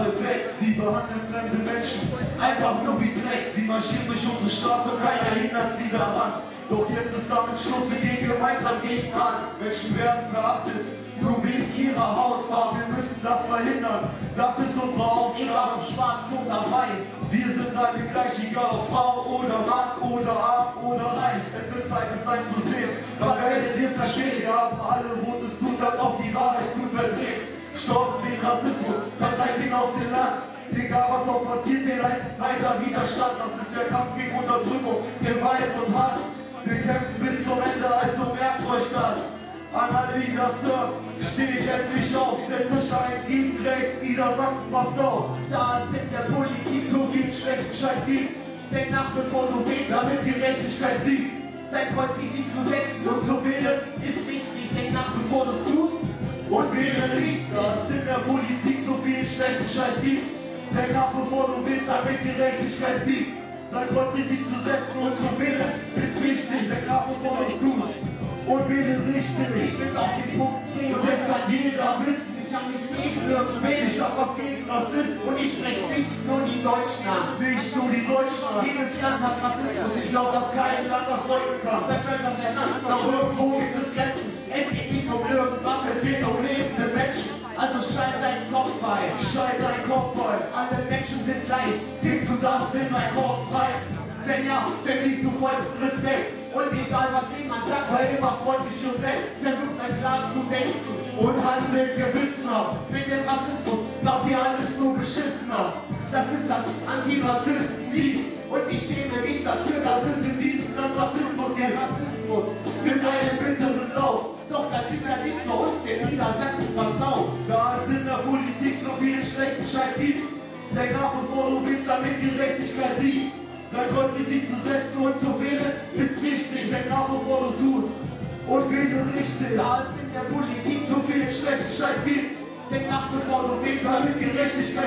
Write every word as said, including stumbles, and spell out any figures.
voll weg. Sie behandeln fremde Menschen einfach nur wie Dreck. Sie marschieren durch unsere Straße und keiner hindert sie daran. Doch jetzt ist damit Schluss, wir gehen gemeinsam gegen an. Menschen werden verachtet, nur wegen ihrer Hautfarbe. Wir müssen das verhindern. Das ist unsere Aufgabe. Egal ob schwarz oder weiß. Wir sind alle gleich, egal ob Frau oder Mann oder arm oder reich. Es wird Zeit, es sein zu sehen. Dann werdet ihr es verstehen. Wir haben alle rotes Blut, dann auf die Wahrheit zu verdrehen. Stoppen den Rassismus, verzeiht ihn auf den Land. Egal was auch passiert, wir leisten weiter Widerstand. Das ist der Kampf gegen Unterdrückung, Gewalt und Hass. Wir kämpfen bis zum Ende, also merkt euch das. An alle, die das hören, steht jetzt nicht auf. Selbstverschein gegen rechts, Niedersachsen, passt auf. Da es in der Politik so viel schlechten Scheiß gibt, denk nach, bevor du wählst, damit Gerechtigkeit siegt. Sein Kreuz richtig zu setzen und zu wählen ist wichtig. Denk nach, bevor du es tust und wähle nicht. Da es in der Politik so viel schlechten Scheiß gibt, denk nach, bevor du wählst, damit Gerechtigkeit siegt. Sein Kreuz richtig zu setzen und zu wählen ist wichtig. Denk nach, bevor du es tust und wähle richtig. Ich will's auf den Punkt bringen und das kann jeder wissen. Ich hab nichts gegen irgendwen, ich hab was gegen Rassismus. Und ich sprech nicht nur die Deutschen an. Nicht nur die Deutschen an. Jedes Land hat Rassismus. Ich glaub, dass kein Land das leugnen kann. Sei stolz auf dein Land, doch irgendwo gibt es Grenzen. Es geht nicht um irgendwas, es geht um lebende Menschen. Also schalt deinen Kopf bei. Schalt deinen Kopf bei. Alle Menschen sind gleich. Denkst du, das sind mein Kopf frei? Wenn ja, verdienst du vollsten Respekt. Und egal was jemand sagt, sei immer freundlich und nett. Versuch ein klar zu denken und handle gewissenhaft. Mit dem Rassismus macht ihr alles nur beschissener. Das ist das Antirassisten-Lied. Und ich schäme mich dafür, dass es in diesem Land Rassismus gibt. Rassismus mit einem bitteren Lauf. Doch ganz sicher nicht bei uns, den Niedersachsen versaut. Da es in der Politik so viel schlechten Scheiß gibt, denk nach, bevor du willst, damit Gerechtigkeit siegt. Sei Kreuz richtig zu setzen und zu wählen ist wichtig. Denk nach, bevor du es tust und wähle richtig. Da es in der Politik so viel schlechten Scheiß gibt, denk nach, bevor du willst, damit Gerechtigkeit